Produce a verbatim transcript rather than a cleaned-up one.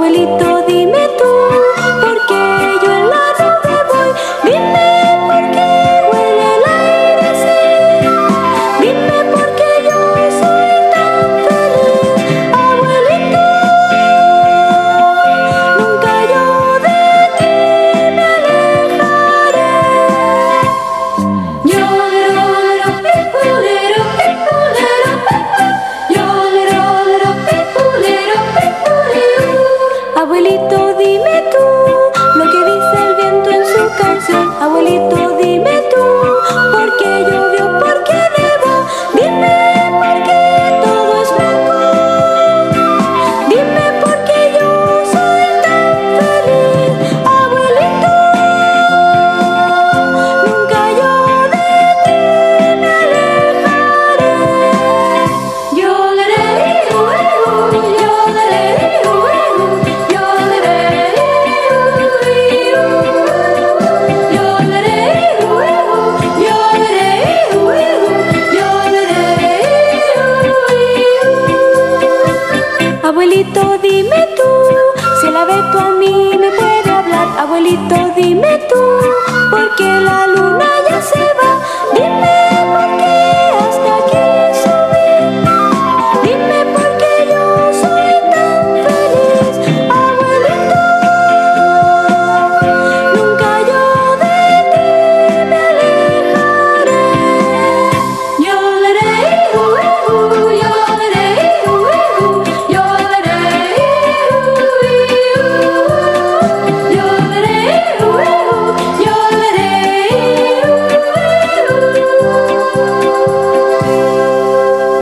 Abuelito, dime tú, ¿por qué yo en la nube voy? Dime por qué huele el aire así. Dime por qué yo soy tan feliz. Abuelito, nunca yo de ti me alejaré. Llorero, pipulero, pipulero, pipu. Llorero, pipulero, pipulero. Abuelito, dime tú lo que dice el viento en su canción. Abuelito, dime tú, ¿por qué llovió? ¿Por qué nevó? Dime por qué todo es blanco. Dime por qué yo soy tan feliz. Abuelito, nunca yo de ti me alejaré. Lloraré, lloraré, lloraré, abuelito, dime tú, si el abeto a mí me puede hablar. Abuelito, dime tú, ¿por qué la luna